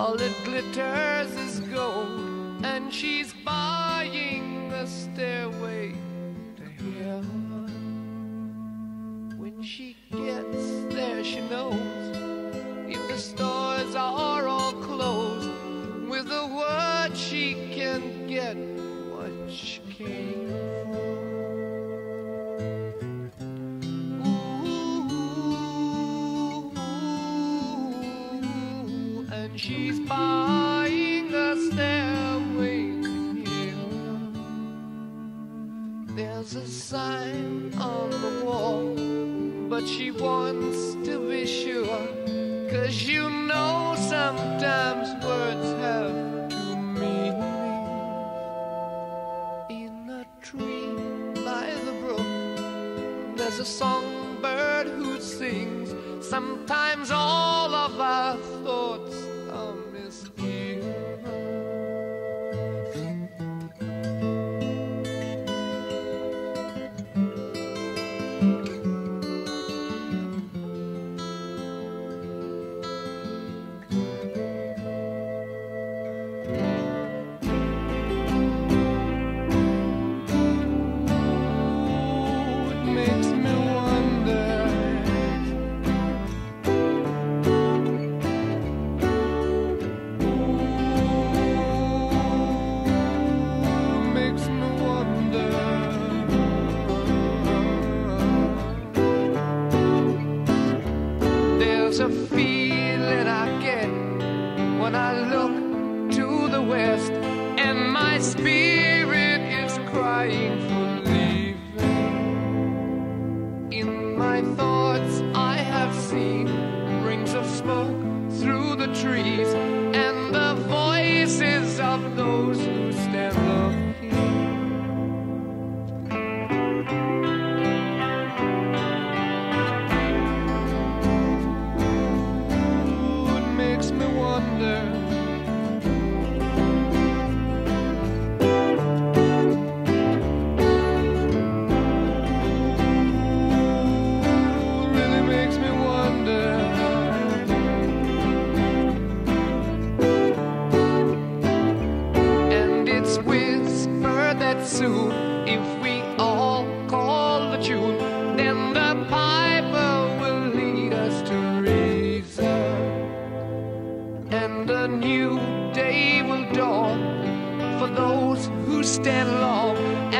all that glitters is gold, and she's buying the stairway to heaven. When she gets there, she knows if the stores are all closed, with a word she can get what she came for. And she's buying a stairway to heaven. There's a sign on the wall, but she wants to be sure, 'cause you know sometimes words have two meanings. In a tree by the brook, there's a songbird who sings. Sometimes all of our thoughts are misgiven. There's a feeling I get when I look to the west, and my spirit is crying for leaving. In my thoughts I have seen rings of smoke through the trees, and the voices of those who stand looking. Soon, if we all call the tune, then the piper will lead us to reason, and a new day will dawn for those who stand long